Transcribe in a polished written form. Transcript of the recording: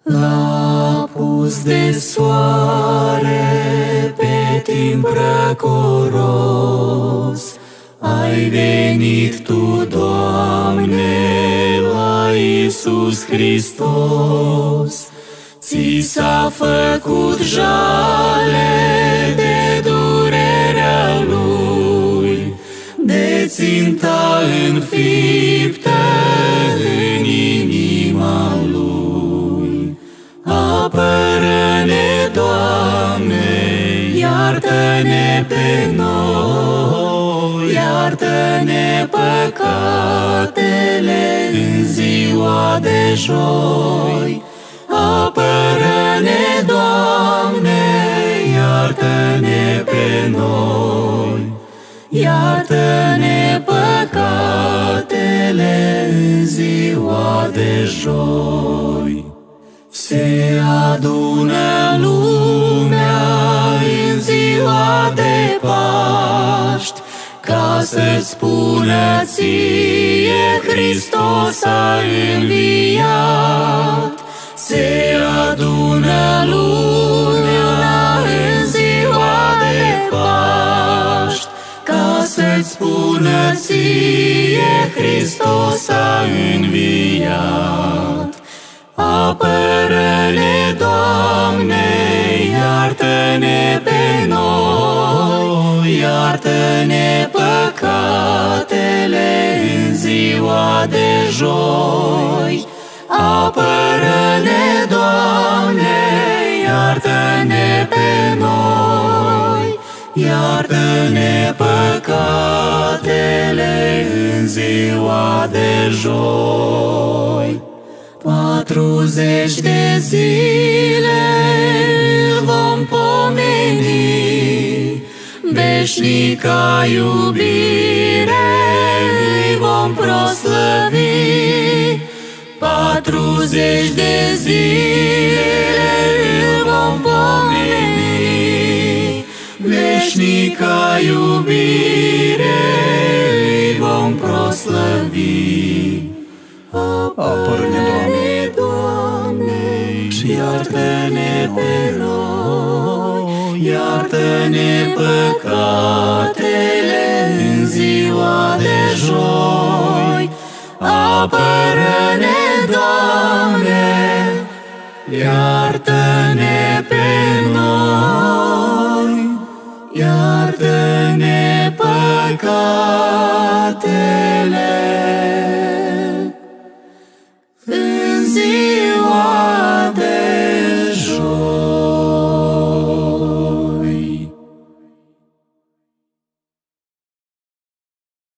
L-apus de soare pe timp răcoros, ai venit Tu, Doamne, la Iisus Hristos. Ți s-a făcut jale de durerea Lui, de ținta înfiptă în inima Lui. Apără-ne, Doamne, iartă-ne pe noi, iartă-ne păcatele în ziua de joi. Apără-ne, Doamne, iartă-ne pe noi, iartă-ne păcatele în ziua de joi. Se adună lumea în ziua de Paști, ca să-ți spună ție Hristos a înviat. Se adună lumea în ziua de Paști, ca să-ți spună ție Hristos a înviat. Apără-ne, Doamne, iartă-ne pe noi, iartă-ne păcatele în ziua de joi. Apără-ne, Doamne, iartă-ne pe noi, iartă-ne păcatele în ziua de joi. 40 de zile îl vom pomeni, veșnica iubire îi vom proslăvi. 40 de zile îl vom pomeni, veșnica iubire îi vom proslăvi. Apără-ne, Doamne, și iartă-ne pe noi, iartă-ne păcatele în ziua de joi. Apără-ne, Doamne, iartă-ne pe noi, iartă-ne păcatele